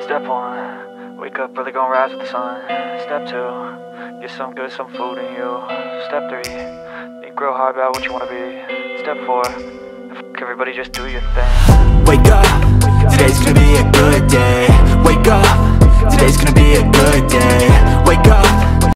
Step 1, wake up early, gonna rise with the sun. Step 2, get some good, some food in you. Step 3, think real hard about what you wanna be. Step 4, fuck everybody, just do your thing. Wake up, today's gonna be a good